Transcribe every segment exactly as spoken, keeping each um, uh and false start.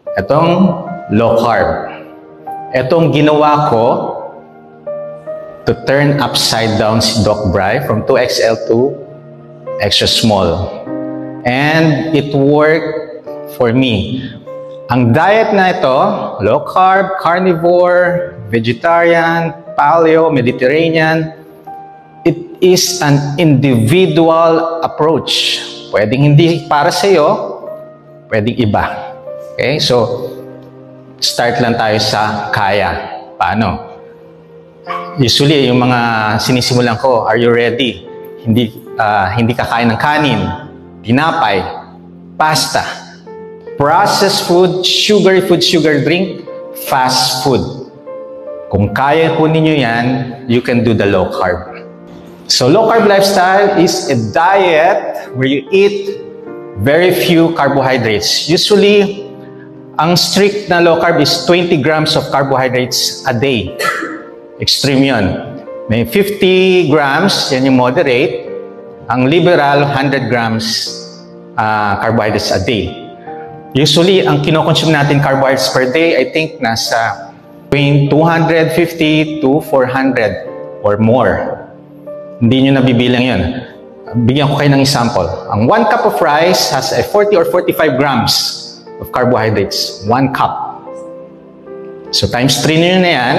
Itong low carb. Itong ginawa ko to turn upside down si Doc Bry from two X L to extra small. And it worked for me. Ang diet na ito, low carb, carnivore, vegetarian, paleo, Mediterranean, it is an individual approach. Pwedeng hindi para sa iyo, pwedeng iba. Okay? So, start lang tayo sa kaya. Paano? Usually, yung mga sinisimulan ko, are you ready? Hindi, uh, hindi kakain ng kanin, tinapay, pasta, processed food, sugary food, sugar drink, fast food. Kung kaya po ninyo yan, you can do the low carb. So, low carb lifestyle is a diet where you eat very few carbohydrates. Usually, ang strict na low carb is twenty grams of carbohydrates a day. Extreme yun. May fifty grams, yan yung moderate. Ang liberal, one hundred grams uh, carbohydrates a day. Usually, ang kinoconsume natin carbohydrates per day, I think nasa between two hundred fifty to four hundred or more. Hindi nyo nabibilang yun. Bigyan ko kayo ng example. Ang one cup of rice has a forty or forty-five grams of carbohydrates. One cup. So times three nyo na yan,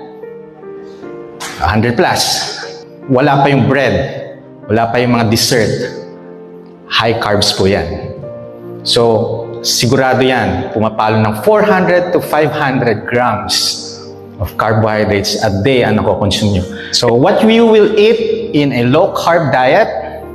one hundred plus. Wala pa yung bread. Wala pa yung mga dessert. High carbs po yan. So, sigurado yan. Pumapalo ng four hundred to five hundred grams of carbohydrates a day ang nako-consume nyo. So, what you will eat in a low-carb diet,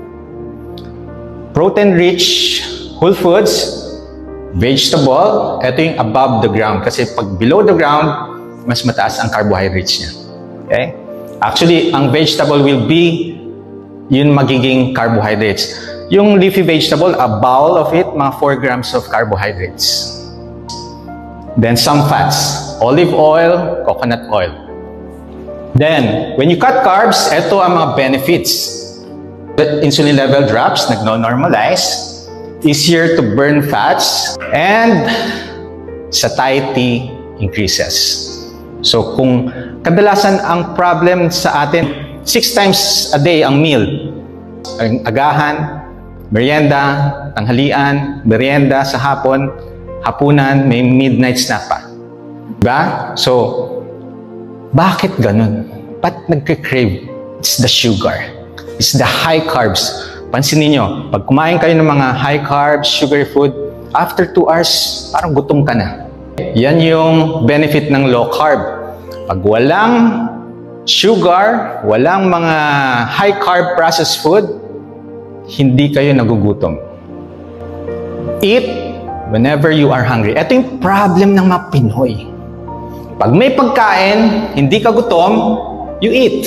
protein-rich whole foods, vegetable, ito yung above the ground. Kasi pag below the ground, mas mataas ang carbohydrates niya. Okay? Actually, ang vegetable will be yun magiging carbohydrates. Yung leafy vegetable, a bowl of it, mga four grams of carbohydrates. Then some fats. Olive oil, coconut oil. Then, when you cut carbs, ito ang mga benefits. The insulin level drops, nagno-normalize, easier to burn fats, and satiety increases. So, kung kadalasan ang problem sa atin, six times a day ang meal. Ang agahan, merienda, tanghalian, merienda sa hapon, hapunan, may midnight snack pa. Diba? So, bakit ganun? Ba't nagka-crave? It's the sugar. It's the high carbs. Pansinin nyo, pag kumain kayo ng mga high carbs, sugary food, after two hours, parang gutom ka na. Yan yung benefit ng low carb. Pag walang sugar, walang mga high carb processed food, hindi kayo nagugutom. Eat whenever you are hungry. Ito yung problem ng mga Pinoy. Pag may pagkain, hindi ka gutom, you eat.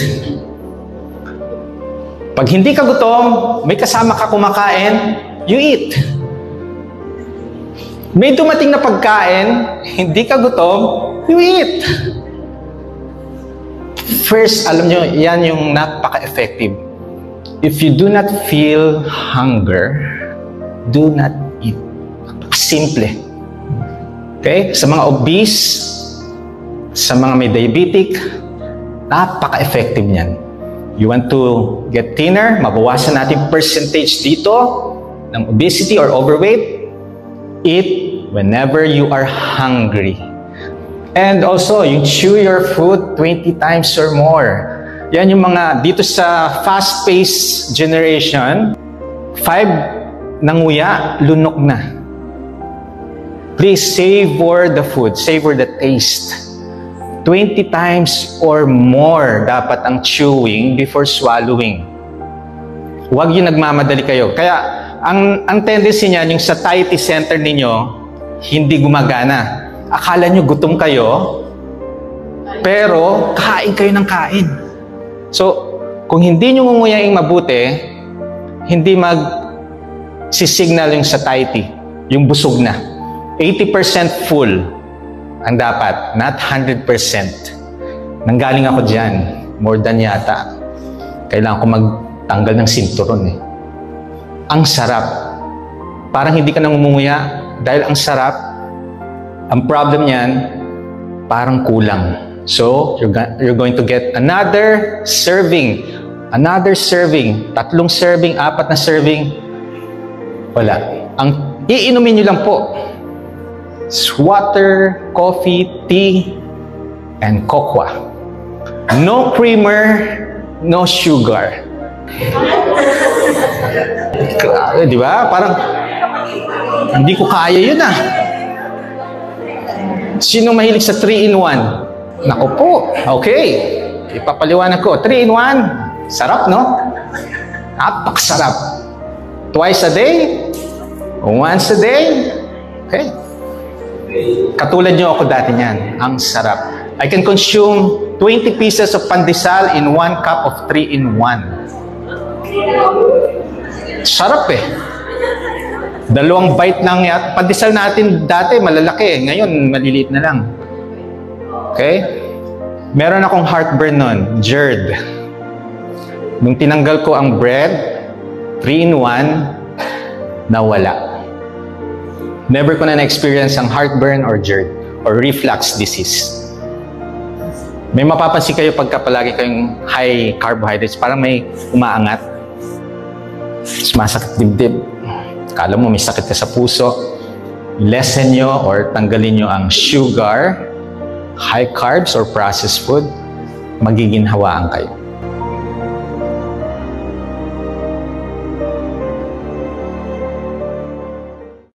Pag hindi ka gutom, may kasama ka kumakain, you eat. May dumating na pagkain, hindi ka gutom, you eat. First, alam nyo, yan yung napaka-effective. If you do not feel hunger, do not eat. Simple. Okay? Sa mga obese, sa mga may diabetic, napaka-effective niyan. You want to get thinner, mabawasan natin percentage dito ng obesity or overweight, eat whenever you are hungry. And also, you chew your food twenty times or more. Yan yung mga dito sa fast-paced generation, five nanguya, lunok na. Please savor the food, savor the taste. twenty times or more dapat ang chewing before swallowing. Huwag yung nagmamadali kayo. Kaya, ang, ang tendency niyan, yung satiety center ninyo, hindi gumagana. Akala nyo gutom kayo, pero kain kayo ng kain. So, kung hindi nyo ngunguyaing mabuti, hindi mag-signal yung satiety, yung busog na. eighty percent full ang dapat, not one hundred percent. Nanggaling ako dyan, more than yata. Kailangan ko magtanggal ng sinturon eh. Ang sarap. Parang hindi ka nang umunguya dahil ang sarap, Ang problem niyan, parang kulang. So, you're, you're going to get another serving. Another serving. Tatlong serving, apat na serving. Wala. Ang iinumin nyo lang po, water, coffee, tea, and cocoa. No creamer, no sugar. Grabe, di ba? Parang, hindi ko kaya yun ah. Sino mahilig sa three in one? Naku po. Okay. Ipapaliwanag ko. three in one. Sarap, no? Napakasarap. Twice a day? Once a day? Okay. Katulad nyo ako dati niyan. Ang sarap. I can consume twenty pieces of pandesal in one cup of three in one. Sarap eh. Dalawang bite lang yan. Pandesal natin dati malalaki eh. Ngayon, maliliit na lang. Okay? Meron akong heartburn nun. GERD. Nung tinanggal ko ang bread, three in one, nawala. Never ko na na-experience ang heartburn or GERD or reflux disease. May mapapansin kayo pagka palagi kayong high carbohydrates, parang may umaangat. Sumasakit dibdib. Kala mo may sakit ka sa puso. Lessen nyo or tanggalin nyo ang sugar, high carbs or processed food, magiginhawaan kayo.